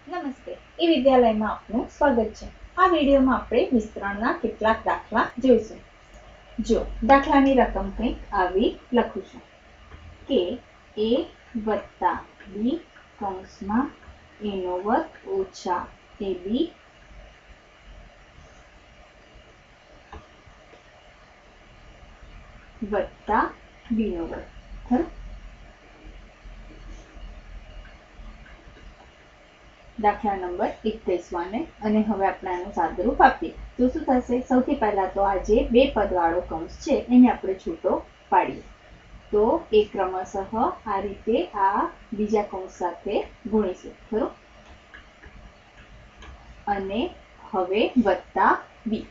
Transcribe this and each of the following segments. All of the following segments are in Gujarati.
નમસ્તે, એ વિદ્યાલયમાં આપનું સ્વાગત છે। આ વિડીયોમાં આપણે વિસ્તરણના કેટલાક દાખલા જોઈશું। જો દાખલાની રકમ કંઈક આવી લખું છું કે a વત્તા b કૌંસમાં a નો વર્ગ ઓછા ab વત્તા b નો વર્ગ, ખરું? દાખલા નંબર 21 અને હવે આપણે આનું સાદુરૂપ આપીએ તો શું થશે? સૌથી પહેલા તો આ જે બે પદવાળો કૌંસ છે એને આપણે છૂટો પાડીએ તો એ ક્રમશઃ આ રીતે આ બીજા કૌંસ સાથે ગુણીશું, ખરું? અને હવે વત્તા b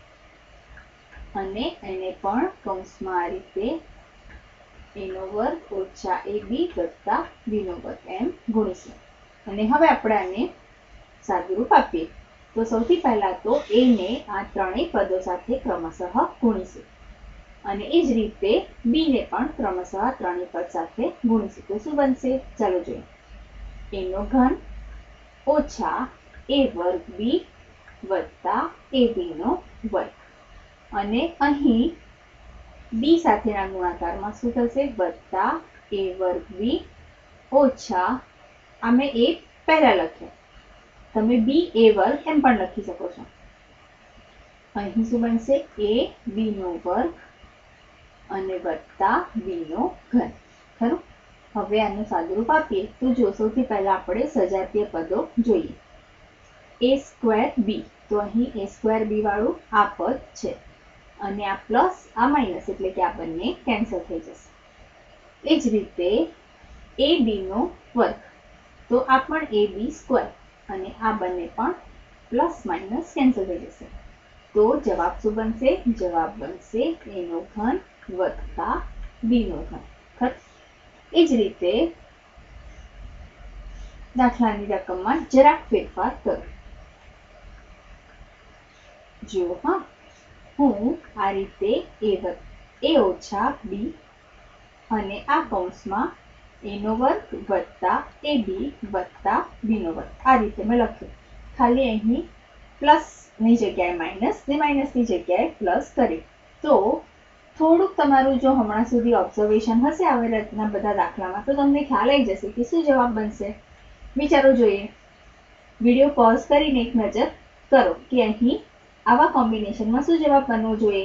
અને એને પણ કૌંસમાં આ રીતે a નો વર્ગ ઓછા ab વત્તા b નો વર્ગ એમ ગુણીશું। અને હવે આપણે આને સાદુરૂપ આપીએ તો સૌથી પહેલા તો a ને આ ત્રણેય પદો સાથે ક્રમશઃ ગુણીશું અને એ જ રીતે b ને પણ ક્રમશઃ ત્રણેય પદ સાથે ગુણીશું તો શું બનશે? ચાલો જોઈએ। a નો ઘન ઓછા a વર્ગ b વત્તા ab નો વર્ગ અને અહીં b સાથેના ગુણાકારમાં શું થશે? વત્તા a વર્ગ b ઓછા અમે a પહેલા લખ્યો, તમે b a વર્ગ એમ પણ લખી શકો છો। અહીં શું બનશે? a b નો વર્ગ અને વત્તા b નો ઘન, ખરું? હવે આનું સાદુરૂપ આપીએ તો જો સૌથી પહેલા આપણે સજાતીય પદો જોઈએ। a સ્ક્વેર b તો અહીં a સ્ક્વેર b વાળું આ પદ છે અને આ પ્લસ આ માઇનસ એટલે કે આ બંને કેન્સલ થઈ જશે। એ જ રીતે ab નો વર્ગ તો આ પણ ab સ્ક્વેર અને આ બંને પણ પ્લસ માઇનસ કેન્સલ થઈ જશે તો જવાબ શું બનશે? જવાબ બનશે a નો ઘન વત્તા b નો ઘન, ખરું? એ જ રીતે દાખલાની રકમમાં જરાક ફેરફાર કરો। જો હા, હું આ રીતે a ઓછા b અને આ કૌંસમાં a નો વર્ગ વત્તા ab વત્તા b નો વર્ગ આ રીતે મેં લખ્યું, ખાલી અહીં પ્લસની જગ્યાએ માઇનસ ને માઇનસની જગ્યાએ પ્લસ કરી તો થોડુંક તમારું જો હમણાં સુધી ઓબ્ઝર્વેશન હશે આવી રીતના બધા દાખલામાં તો તમને ખ્યાલ આવી જશે કે શું જવાબ બનશે। વિચારો જોઈએ, વિડીયો પોઝ કરીને એક નજર કરો કે અહીં આવા કોમ્બિનેશનમાં શું જવાબ બનવો જોઈએ।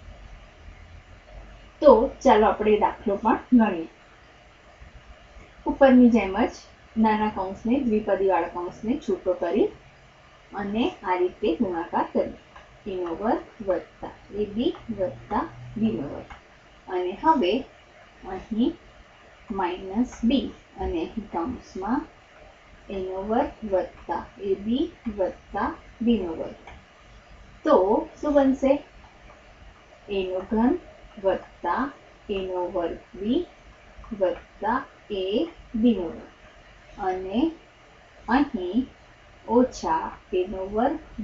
તો ચાલો આપણે દાખલો પણ ગણીએ। ઉપરની જેમ જ નાના કૌંસને દ્વિપદીવાળા કૌંસને છૂટો કરી અને આ રીતે ગુણાકાર કરીએ a નો વર્ગ વત્તા ab વત્તા b નો વર્ગ અને હવે અહીં માઇનસ b અને અહીં કૌંસમાં a નો વર્ગ વત્તા ab વત્તા b નો વર્ગ તો શું બનશે? a નો ઘન વત્તા a નો વર્ગ b વત્તા a b નો વર્ગ અને અહીં ઓછા a નો વર્ગ b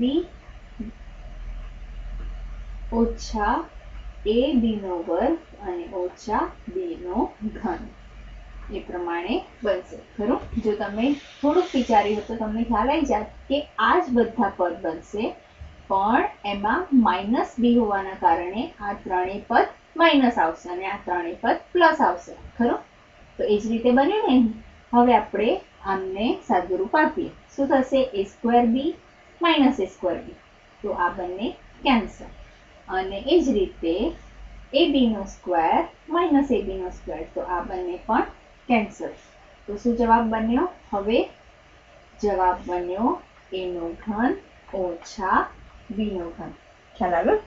ઓછા a b નો વર્ગ અને ઓછા b નો ઘન એ પ્રમાણે બનશે, ખરું? જો તમે થોડુંક વિચાર્યું તો તમને ખ્યાલ આવી જાય કે આ જ બધા પદ બનશે પણ એમાં માઇનસ b હોવાના કારણે આ ત્રણેય પદ માઇનસ આવશે અને આ ત્રણેય પદ પ્લસ આવશે, ખરું? તો એ જ રીતે બન્યું ને। હવે આપણે આમને સાદુરૂપ આપીએ શું થશે? a square b minus a square b તો આ બંને કેન્સલ અને એ જ રીતે ab નો સ્ક્વેર માઇનસ ab નો સ્ક્વેર તો આ બંને પણ કેન્સલ તો શું જવાબ બન્યો? હવે જવાબ બન્યો a નો ઘન ઓછા b નો ઘન, ખ્યાલ આવ્યો?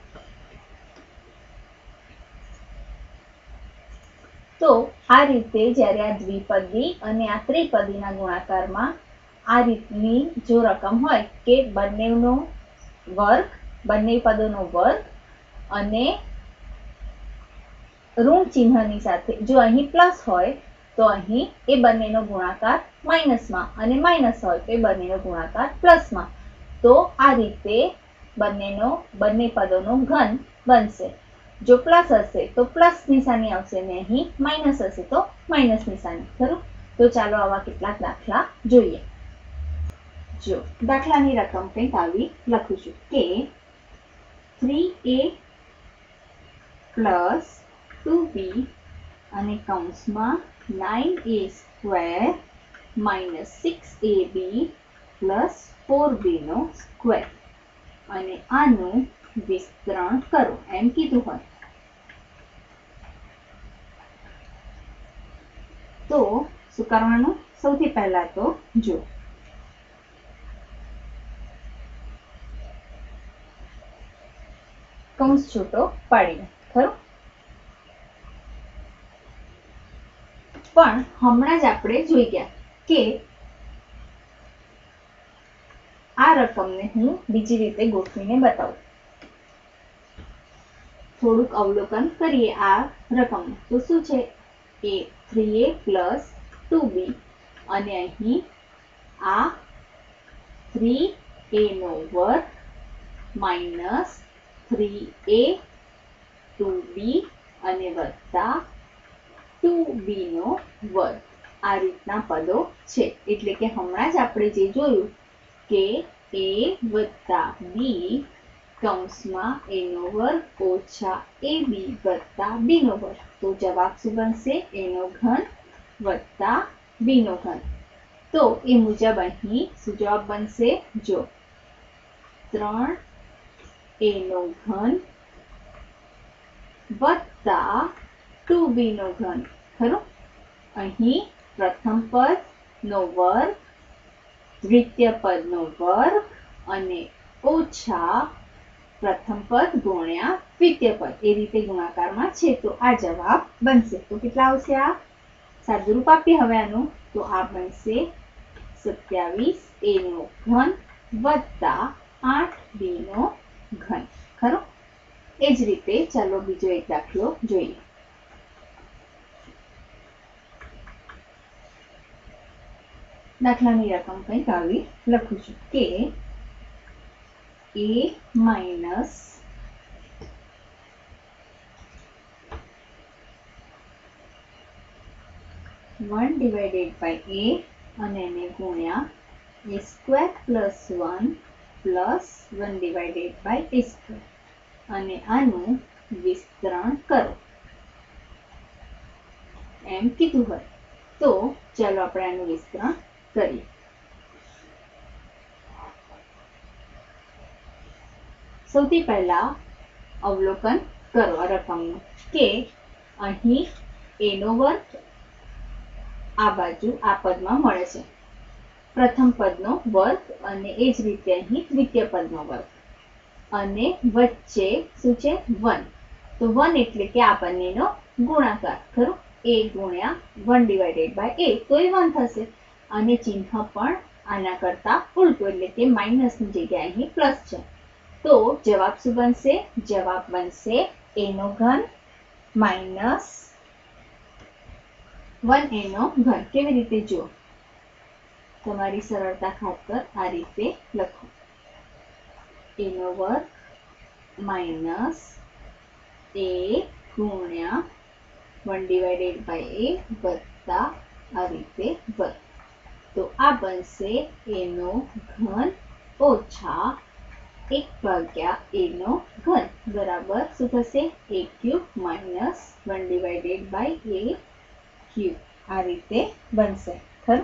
તો આ રીતે જ્યારે આ દ્વિપદી અને આ ત્રિપદીના ગુણાકારમાં આ રીતની જો રકમ હોય કે બંનેનો વર્ગ બંને પદોનો વર્ગ અને ઋણ ચિહ્નની સાથે જો અહીં પ્લસ હોય તો અહીં એ બંનેનો ગુણાકાર માઇનસમાં અને માઇનસ હોય તો એ બંનેનો ગુણાકાર પ્લસમાં તો આ રીતે બંને પદોનો ઘન બનશે। જો પ્લસ હશે તો પ્લસ નિશાની આવશે અને અહીં માઇનસ હશે તો માઇનસ નિશાની, ખરું? તો ચાલો આવા કેટલાક દાખલા જોઈએ। જો દાખલાની રકમ કંઈક આવી લખું છું કે 3a પ્લસ 2b અને કૌંસમાં 9a square minus 6ab plus 4b નો સ્ક્વેર અને આનું વિસ્તરણ કરો એમ કીધું હોય તો શું કરવાનું? સૌથી પહેલા તો જો કૌંસ છૂટો પાડીને ખરું, પણ હમણાં જ આપણે જોઈ ગયા કે આ રકમને હું બીજી રીતે ગોઠવીને બતાવું. થોડુંક અવલોકન કરીએ આ રકમનું. તો શું છે? એ 3a પ્લસ 2b અને અહીં આ 3a નો વર્ગ માઇનસ 3a 2b અને વત્તા 2b નો વર્ગ આ રીતના પદો છે. એટલે કે હમણાં જ આપણે જે જોયું કે a વત્તા b કૌંસમાં a નો વર્ગ ઓછા ab વત્તા b નો વર્ગ. તો જવાબ શું બનશે? a નો ઘન વત્તા b નો ઘન. તો એ મુજબ અહીં શું જવાબ બનશે? જો 3a નો ઘન વત્તા 2b નો ઘન ખરું. અહીં પ્રથમ પદ નો વર્ગ, દ્વિતીય પદ નો વર્ગ અને ઓછા પ્રથમ પદ ગુણ્યા દ્વિતીય પદ એ રીતે ગુણાકારમાં છે. તો આ જવાબ બનશે. તો કેટલા આવશે? આ સાદુરૂપ આપીએ હવે આનું. તો આ બનશે 27a નો ઘન વત્તા 8b નો ઘન ખરું. એ જ રીતે ચાલો બીજો એક દાખલો જોઈએ. દાખલાની રકમ કંઈક આવી લખું છું કે a minus 1 divided by a અને એને ગુણ્યા a square plus 1 plus 1 divided by a square અને આનું વિસ્તરણ કરો એમ કીધું હોય. તો ચાલો આપણે આનું વિસ્તરણ કરીએ. સૌથી પહેલા અવલોકન કરો આ રકમનું કે અહીં a નો વર્ગ આ બાજુ આ પદમાં મળે છે, પ્રથમ પદનો વર્ગ અને એ જ રીતે અહીં દ્વિતીય પદનો વર્ગ અને વચ્ચે શું છે? 1. તો 1 એટલે કે આ બંનેનો ગુણાકાર ખરું. a ગુણ્યા 1 ડિવાઇડેડ બાય a તો એ 1 થશે અને ચિહ્ન પણ આના કરતા ઉલટું એટલે કે માઇનસની જગ્યાએ અહીં પ્લસ છે. તો જવાબ શું બનશે? જવાબ બનશે a નો ઘન માઇનસ 1a નો ઘન. કેવી રીતે? જુઓ, તમારી સરળતા ખાતર આ રીતે લખો. a નો વર્ગ માઇનસ a ગુણ્યા 1 ડિવાઇડેડ બાય a વત્તા આ રીતે વર્ગ. તો આ બનશે a નો ઘન ઓછા 1 ભાગ્યા a નો ઘન બરાબર શું થશે? a cube minus 1 divided by a cube આ રીતે બનશે ખરું.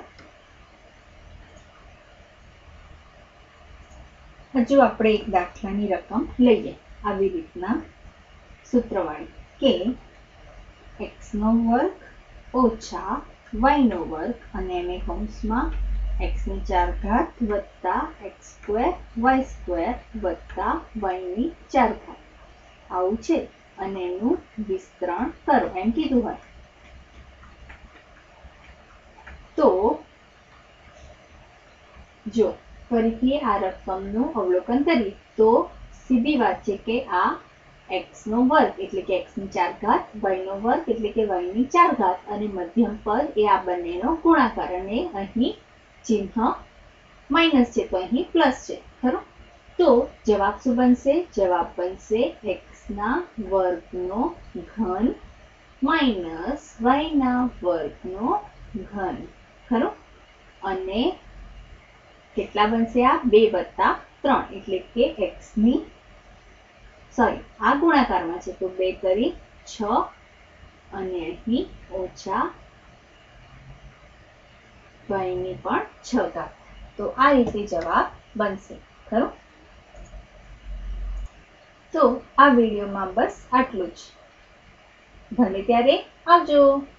હજુ આપણે એક દાખલાની રકમ લઈએ આવી રીતના સૂત્રવાળી કે x નો વર્ગ ઓછા y નો વર્ગ અને એને કૌંસમાં x ની 4 ઘાત વત્તા x સ્ક્વેર y સ્ક્વેર વત્તા y ની 4 ઘાત આવું છે અને એનું વિસ્તરણ કરો એમ કીધું હોય. તો જો ફરીથી આ રકમનું અવલોકન કરીએ તો સીધી વાત છે કે આ x નો વર્ગ એટલે કે x ની 4 ઘાત, y નો વર્ગ એટલે કે y ની 4 ઘાત અને મધ્યમ પદ એ આ બંનેનો ગુણાકાર અને અહીં ચિહ્ન માઇનસ છે તો અહીં પ્લસ છે ખરું. તો જવાબ શું બનશે? જવાબ બનશે x ના વર્ગનો ઘન માઇનસ y ના વર્ગનો ઘન ખરું. અને કેટલા બનશે? આ 2 + 3 એટલે કે x ની સોરી આ ગુણાકારમાં છે તો 2 કરી 6 અને અહીં ઓછા y ની પણ 6 ઘાત. તો આ રીતે જવાબ બનશે. ખરું? તો આ વિડીયોમાં બસ આટલું જ. ભલે ત્યારે આવજો.